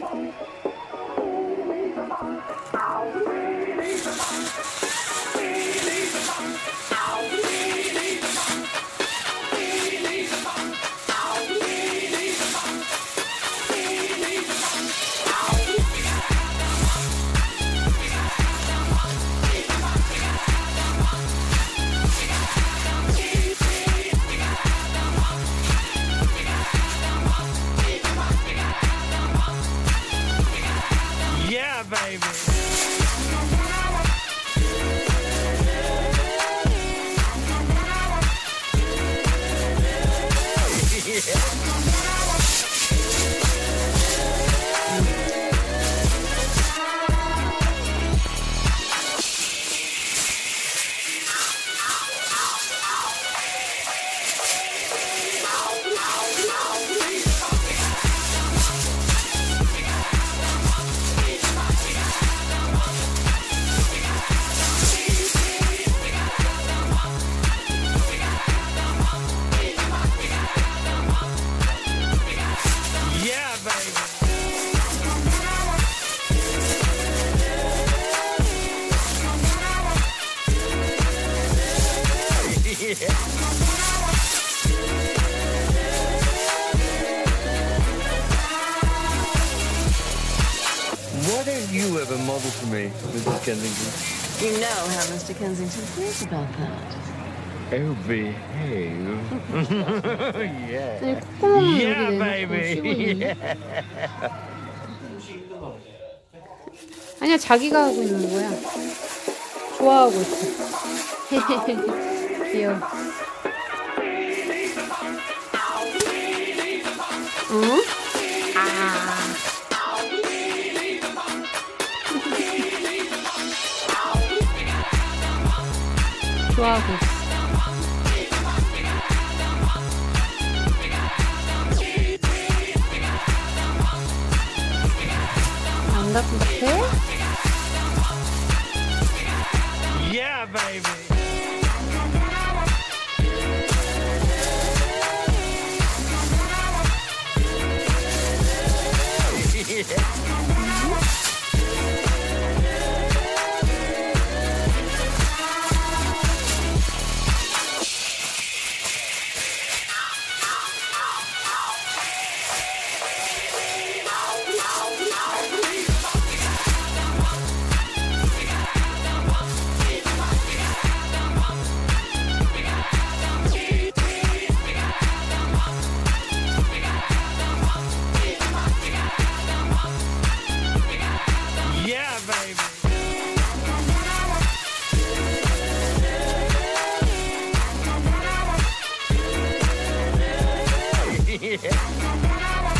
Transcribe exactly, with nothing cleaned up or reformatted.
Yeah, baby. Why don't you ever model for me, Missus Kensington? You know how Mister Kensington feels about that. Oh, behave. Yeah. 네, 콧구멍을 Yeah, 여기 내놓고 baby. 쉬고 있는데. Yeah. 아니야, 자기가 하고 있는 거야. 좋아하고 있어. 귀여워. 응? 아. 좋아하고 있어. 안 답답해? Yeah, baby. Yeah.